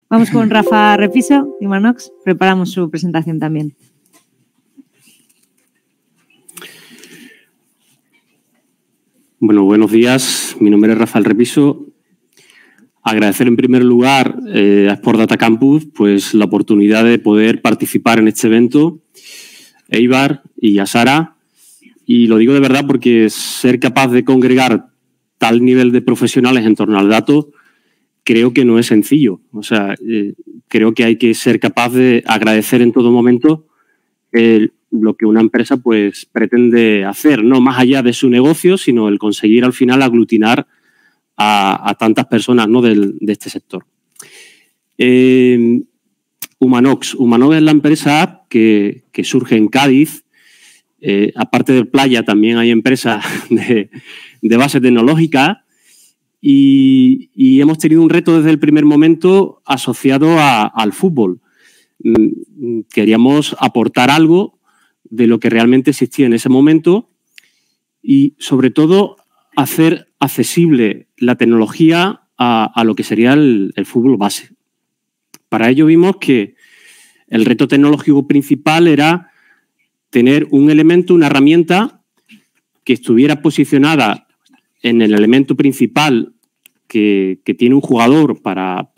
Vamos con Rafa Repiso y Manox. Preparamos su presentación también. Bueno, buenos días. Mi nombre es Rafael Repiso. Agradecer en primer lugar a Sport Data Campus pues, la oportunidad de poder participar en este evento, Eibar y a Sara. Y lo digo de verdad porque ser capaz de congregar tal nivel de profesionales en torno al dato creo que no es sencillo. O sea, creo que hay que ser capaz de agradecer en todo momento lo que una empresa pues pretende hacer, no más allá de su negocio, sino el conseguir al final aglutinar a tantas personas, ¿no? de este sector. Humanox. Humanox es la empresa que surge en Cádiz. Aparte de Playa, también hay empresas de base tecnológica y hemos tenido un reto desde el primer momento asociado al fútbol. Queríamos aportar algo de lo que realmente existía en ese momento y, sobre todo, hacer accesible la tecnología a lo que sería el fútbol base. Para ello vimos que el reto tecnológico principal era tener un elemento, una herramienta que estuviera posicionada en el elemento principal que tiene un jugador para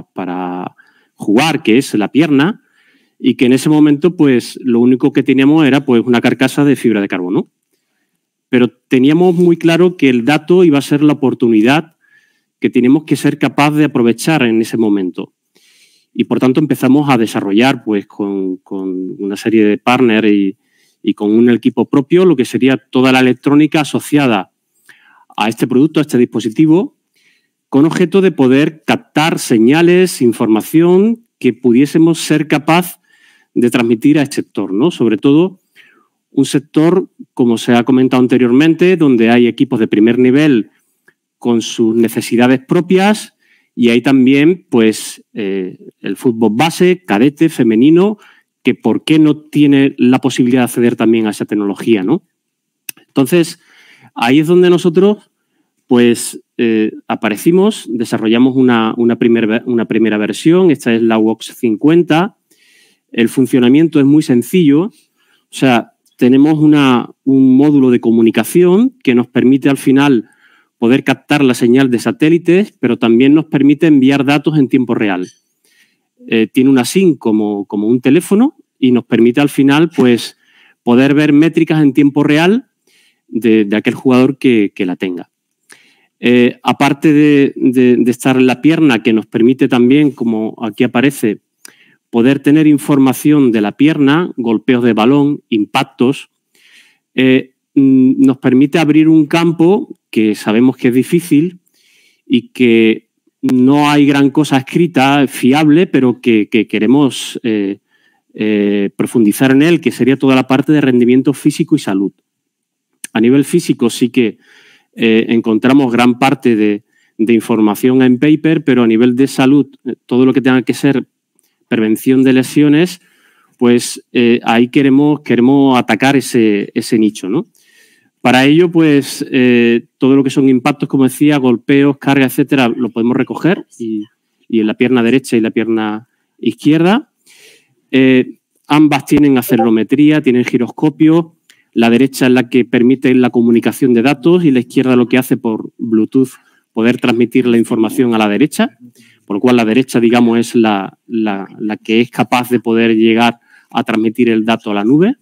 jugar, que es la pierna, y que en ese momento pues lo único que teníamos era pues una carcasa de fibra de carbono. Pero teníamos muy claro que el dato iba a ser la oportunidad que teníamos que ser capaz de aprovechar en ese momento. Y por tanto empezamos a desarrollar pues con una serie de partners y con un equipo propio lo que sería toda la electrónica asociada a este producto, a este dispositivo, con objeto de poder captar señales, información que pudiésemos ser capaz de transmitir a este sector, ¿no? Sobre todo un sector, como se ha comentado anteriormente, donde hay equipos de primer nivel con sus necesidades propias y hay también pues, el fútbol base, cadete, femenino, que por qué no tiene la posibilidad de acceder también a esa tecnología, ¿no? Entonces, ahí es donde nosotros pues, aparecimos, desarrollamos una primera versión, esta es la WOX 50. El funcionamiento es muy sencillo, o sea, tenemos un módulo de comunicación que nos permite al final poder captar la señal de satélites, pero también nos permite enviar datos en tiempo real. Tiene una SIM como un teléfono y nos permite al final pues, poder ver métricas en tiempo real de aquel jugador que la tenga. Aparte de estar en la pierna, que nos permite también, como aquí aparece, poder tener información de la pierna, golpeos de balón, impactos, nos permite abrir un campo que sabemos que es difícil y que no hay gran cosa escrita fiable, pero que queremos profundizar en él, que sería toda la parte de rendimiento físico y salud. A nivel físico sí que encontramos gran parte de información en paper, pero a nivel de salud, todo lo que tenga que ser prevención de lesiones, pues ahí queremos atacar ese nicho, ¿no? Para ello, pues todo lo que son impactos, como decía, golpeos, cargas, etcétera, lo podemos recoger y en la pierna derecha y la pierna izquierda. Ambas tienen acelerometría, tienen giroscopio. La derecha es la que permite la comunicación de datos y la izquierda lo que hace por Bluetooth poder transmitir la información a la derecha, por lo cual la derecha, digamos, es la que es capaz de poder llegar a transmitir el dato a la nube.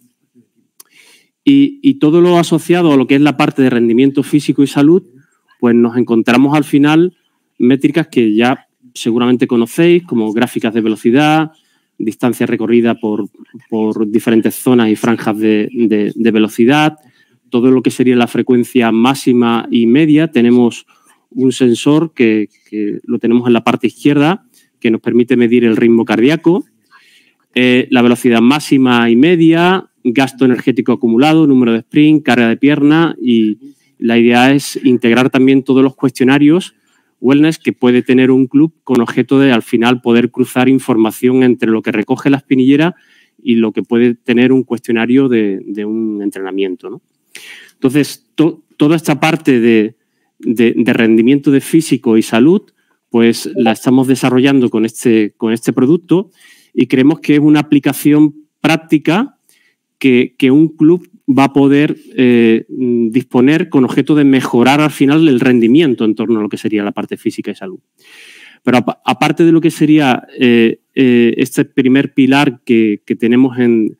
Y todo lo asociado a lo que es la parte de rendimiento físico y salud, pues nos encontramos al final métricas que ya seguramente conocéis, como gráficas de velocidad, distancia recorrida por diferentes zonas y franjas de velocidad, todo lo que sería la frecuencia máxima y media. Tenemos un sensor que lo tenemos en la parte izquierda, que nos permite medir el ritmo cardíaco, la velocidad máxima y media, gasto energético acumulado, número de sprint, carga de pierna, y la idea es integrar también todos los cuestionarios wellness que puede tener un club con objeto de al final poder cruzar información entre lo que recoge la espinillera y lo que puede tener un cuestionario de un entrenamiento, ¿no? Entonces, toda esta parte de rendimiento de físico y salud pues la estamos desarrollando con este producto y creemos que es una aplicación práctica que un club va a poder disponer con objeto de mejorar al final el rendimiento en torno a lo que sería la parte física y salud. Pero aparte de lo que sería este primer pilar que tenemos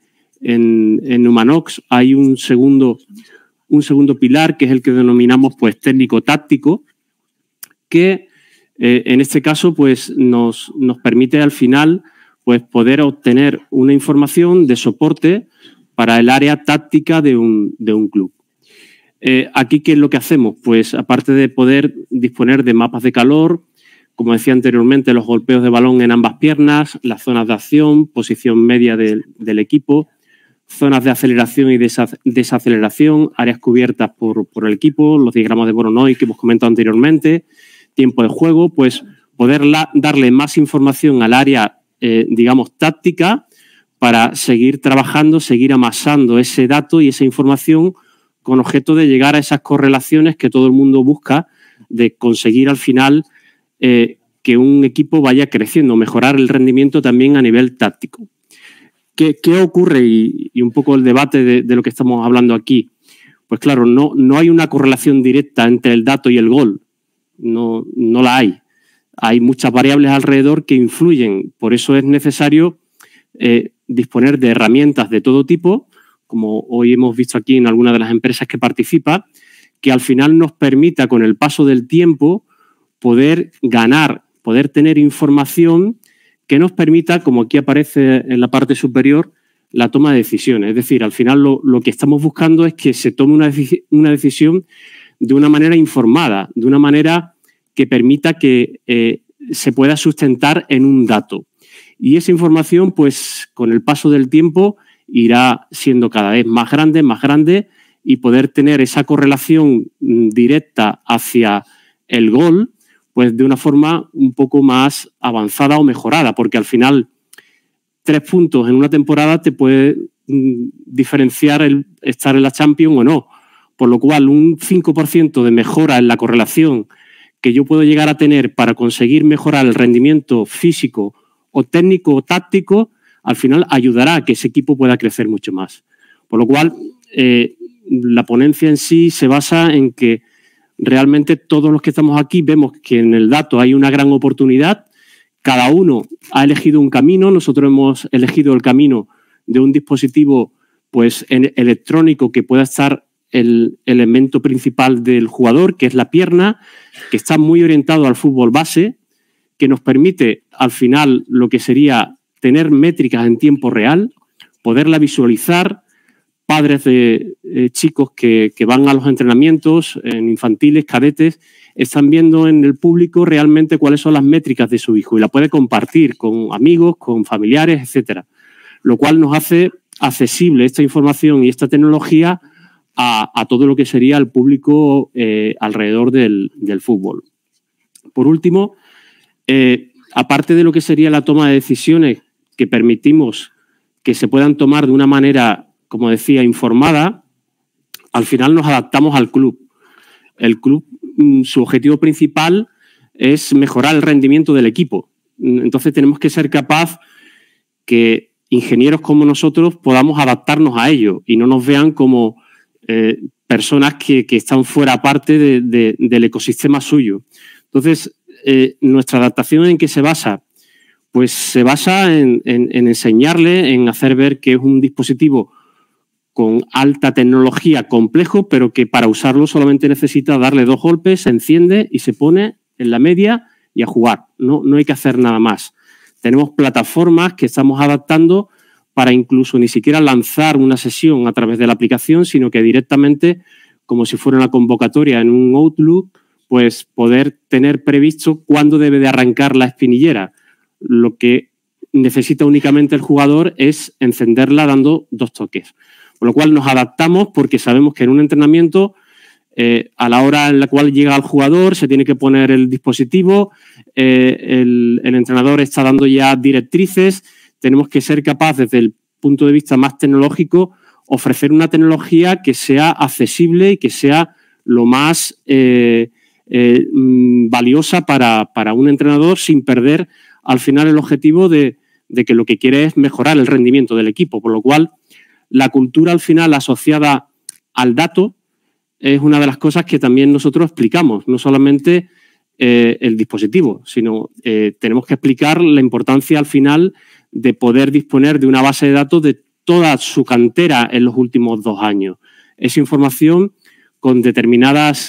en Numanox, hay un segundo pilar que es el que denominamos pues técnico-táctico, que en este caso pues nos permite al final pues poder obtener una información de soporte para el área táctica de un club. Aquí, ¿qué es lo que hacemos? Pues aparte de poder disponer de mapas de calor, como decía anteriormente, los golpeos de balón en ambas piernas, las zonas de acción, posición media del equipo, zonas de aceleración y desaceleración, áreas cubiertas por el equipo, los diagramas de Voronoi que hemos comentado anteriormente, tiempo de juego, pues poder darle más información al área, digamos, táctica, para seguir trabajando, seguir amasando ese dato y esa información con objeto de llegar a esas correlaciones que todo el mundo busca, de conseguir al final que un equipo vaya creciendo, mejorar el rendimiento también a nivel táctico. ¿Qué ocurre? Y un poco el debate de lo que estamos hablando aquí. Pues claro, no hay una correlación directa entre el dato y el gol. No la hay. Hay muchas variables alrededor que influyen. Por eso es necesario disponer de herramientas de todo tipo, como hoy hemos visto aquí en alguna de las empresas que participa, que al final nos permita con el paso del tiempo poder ganar, poder tener información que nos permita, como aquí aparece en la parte superior, la toma de decisiones. Es decir, al final lo que estamos buscando es que se tome una decisión de una manera informada, de una manera que permita que se pueda sustentar en un dato. Y esa información, pues, con el paso del tiempo irá siendo cada vez más grande y poder tener esa correlación directa hacia el gol, pues de una forma un poco más avanzada o mejorada, porque al final 3 puntos en una temporada te puede diferenciar el estar en la Champions o no. Por lo cual, un 5% de mejora en la correlación que yo puedo llegar a tener para conseguir mejorar el rendimiento físico o técnico o táctico, al final ayudará a que ese equipo pueda crecer mucho más. Por lo cual, la ponencia en sí se basa en que realmente todos los que estamos aquí vemos que en el dato hay una gran oportunidad. Cada uno ha elegido un camino. Nosotros hemos elegido el camino de un dispositivo pues, electrónico que pueda estar el elemento principal del jugador, que es la pierna, que está muy orientado al fútbol base, que nos permite al final lo que sería tener métricas en tiempo real, poderla visualizar. Padres de chicos que van a los entrenamientos en infantiles, cadetes, están viendo en el público realmente cuáles son las métricas de su hijo y la puede compartir con amigos, con familiares, etcétera. Lo cual nos hace accesible esta información y esta tecnología a todo lo que sería el público alrededor del fútbol. Por último, aparte de lo que sería la toma de decisiones que permitimos que se puedan tomar de una manera, como decía, informada, al final nos adaptamos al club. El club, su objetivo principal es mejorar el rendimiento del equipo. Entonces tenemos que ser capaz que ingenieros como nosotros podamos adaptarnos a ello y no nos vean como personas que están fuera parte del ecosistema suyo. Entonces, nuestra adaptación, ¿en qué se basa? Pues se basa en enseñarle, en hacer ver que es un dispositivo con alta tecnología, complejo, pero que para usarlo solamente necesita darle 2 golpes, se enciende y se pone en la media y a jugar. No hay que hacer nada más. Tenemos plataformas que estamos adaptando para incluso ni siquiera lanzar una sesión a través de la aplicación, sino que directamente, como si fuera una convocatoria en un Outlook, pues poder tener previsto cuándo debe de arrancar la espinillera. Lo que necesita únicamente el jugador es encenderla dando 2 toques. Con lo cual nos adaptamos porque sabemos que en un entrenamiento, a la hora en la cual llega el jugador, se tiene que poner el dispositivo, el entrenador está dando ya directrices, tenemos que ser capaces desde el punto de vista más tecnológico ofrecer una tecnología que sea accesible y que sea lo más valiosa para un entrenador sin perder al final el objetivo de que lo que quiere es mejorar el rendimiento del equipo, por lo cual la cultura al final asociada al dato es una de las cosas que también nosotros explicamos, no solamente el dispositivo, sino tenemos que explicar la importancia al final de poder disponer de una base de datos de toda su cantera en los últimos 2 años. Esa información con determinados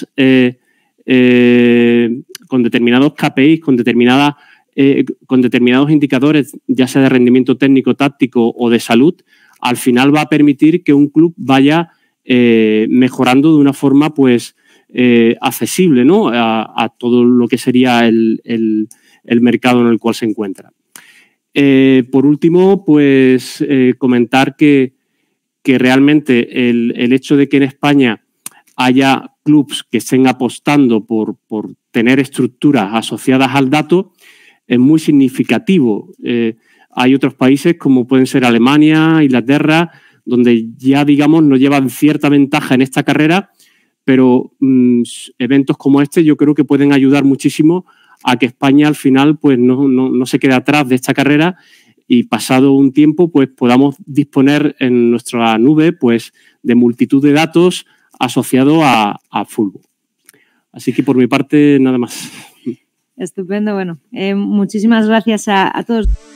KPIs, con determinados indicadores, ya sea de rendimiento técnico, táctico o de salud, al final va a permitir que un club vaya mejorando de una forma pues accesible, ¿no? a todo lo que sería el mercado en el cual se encuentra. Por último, pues comentar que realmente el hecho de que en España haya clubs que estén apostando por tener estructuras asociadas al dato es muy significativo. Hay otros países como pueden ser Alemania, Inglaterra, donde ya, digamos, nos llevan cierta ventaja en esta carrera, pero eventos como este yo creo que pueden ayudar muchísimo a que España al final pues no se quede atrás de esta carrera y pasado un tiempo pues podamos disponer en nuestra nube pues de multitud de datos asociados a fútbol. Así que por mi parte nada más. Estupendo, bueno, muchísimas gracias a todos.